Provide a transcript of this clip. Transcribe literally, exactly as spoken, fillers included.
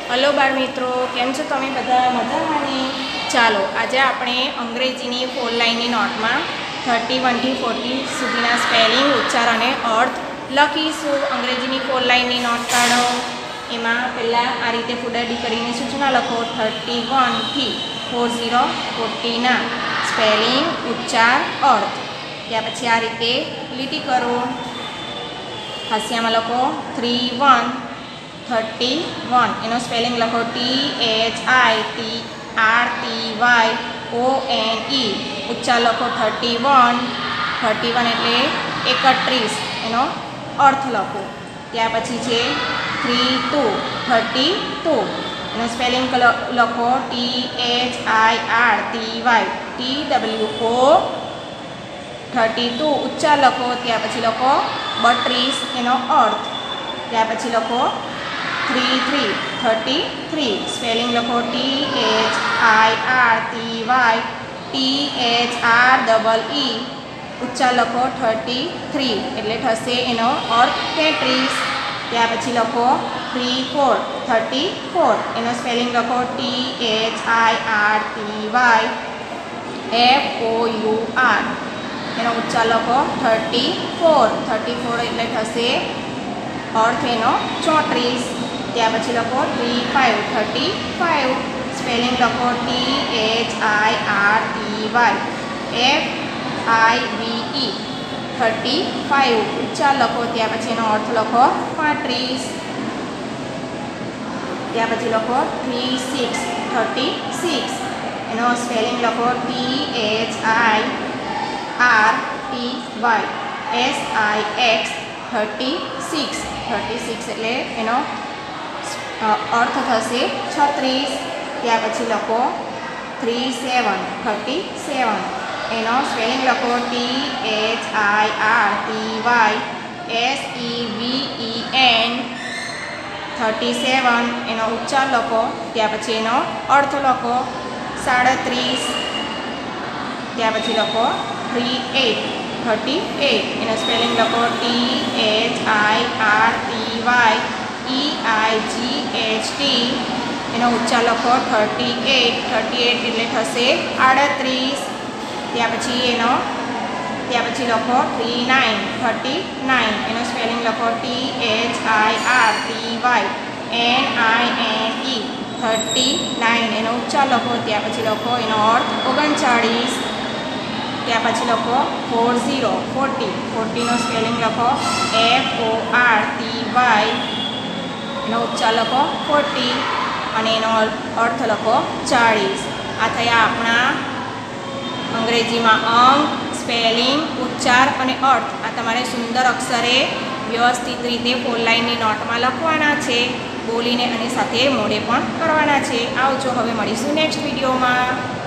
Hello બાળ મિત્રો, કેમ છો તમે બધા? મજામાં? ચાલો આજે આપણે અંગ્રેજીની ફોર લાઇનની નોટમાં થર્ટી વનથી ફોર્ટી સુધીના સ્પેલિંગ, ઉચ્ચાર અને અર્થ લખીશું. અંગ્રેજીની ફોર લાઇનની નોટ કાઢો. એમાં પહેલાં આ રીતે ફૂડાડી કરીને સૂચના લખો. થર્ટી વનથી ફોર ઝીરો ફોર્ટીના સ્પેલિંગ, ઉચ્ચાર, અર્થ. ત્યાર પછી આ રીતે લીટી કરો. હાસ્યામાં લખો થ્રી વન થર્ટી વન. એનો સ્પેલિંગ લખો T H I T R T Y O N E. ઉચ્ચાર લખો થર્ટી વન. થર્ટી વન એટલે એકત્રીસ. એનો અર્થ લખો. ત્યાર પછી છે થ્રી ટુ થર્ટી ટુ. એનો સ્પેલિંગ લખો T H I R T Y T W O thirty two. ઉચ્ચાર લખો. ત્યાર પછી લખો બત્રીસ. એનો અર્થ. ત્યાર પછી લખો three three thirty three. Spelling લખો T H I R T Y T H R double E. ઉચ્ચાર લખો થર્ટી થ્રી એટલે થશે એનો અર્થ તેત્રીસ. ત્યાર પછી લખો થ્રી ફોર થર્ટી ફોર. એનો સ્પેલિંગ લખો T H I R T Y F O U R. એનો ઉચ્ચાર લખો થર્ટી ફોર. થર્ટી ફોર એટલે થશે અર્થ એનો ચોત્રીસ. ત્યાર પછી લખો three five thirty five. Spelling લખો T H I R T Y F I V E thirty five. ઉચ્ચાર લખો. ત્યાર પછી એનો અર્થ લખો પાંત્રીસ. ત્યાર પછી લખો થ્રી સિક્સ થર્ટી સિક્સ. એનો સ્પેલિંગ લખો T H I R T Y S I X thirty six. Thirty six એટલે એનો અર્થ થશે છત્રીસ. ત્યાર પછી લખો થ્રી સેવન થર્ટી સેવન. એનો સ્પેલિંગ લખો T H I R T Y S E V E N thirty seven. એનો ઉચ્ચાર લખો. ત્યાર પછી એનો અર્થ લખો સાડત્રીસ. ત્યાર પછી લખો થ્રી એટ થર્ટી એટ. એનો સ્પેલિંગ લખો T H I R T Y E I G H T. એનો ઉચ્ચાર લખો થર્ટી એટ. થર્ટી એટ એટલે થશે આડત્રીસ. ત્યાર પછી એનો ત્યાર પછી લખો થ્રી નાઇન થર્ટી નાઇન. એનો સ્પેલિંગ લખો T H I R T Y N I N E thirty nine. એનો ઉચ્ચાર લખો. ત્યાર પછી લખો એનો અર્થ ઓગણચાળીસ. ત્યાર પછી લખો ફોર ઝીરો ફોર્ટી. ફોર્ટીનો સ્પેલિંગ લખો F O R T Y. એનો ઉચ્ચાર લખો ફોર્ટી અને એનો અર્થ લખો ચાળીસ. આ થયા આપણા અંગ્રેજીમાં અંક, સ્પેલિંગ, ઉચ્ચાર અને અર્થ. આ તમારે સુંદર અક્ષરે વ્યવસ્થિત રીતે ફોર લાઇનની નોટમાં લખવાના છે, બોલીને અને સાથે મોઢે પણ કરવાના છે. આવજો, હવે મળીશું નેક્સ્ટ વિડીયોમાં.